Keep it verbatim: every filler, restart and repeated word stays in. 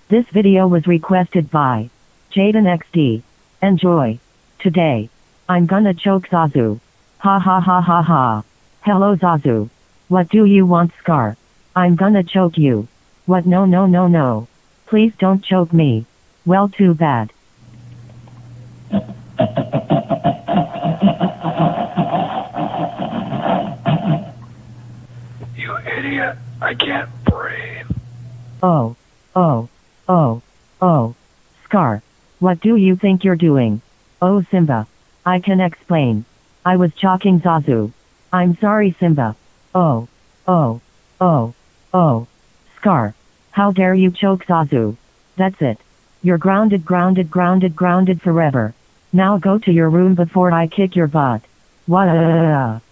This video was requested by Jaden X D. Enjoy. Today, I'm gonna choke Zazu. Ha ha ha ha ha. Hello Zazu. What do you want, Scar? I'm gonna choke you. What? No no no no. Please don't choke me. Well, too bad. You idiot. I can't breathe. Oh. Oh. Oh. Oh. Scar. What do you think you're doing? Oh Simba. I can explain. I was choking Zazu. I'm sorry Simba. Oh. Oh. Oh. Oh. Scar. How dare you choke Zazu? That's it. You're grounded grounded grounded grounded forever. Now go to your room before I kick your butt. What?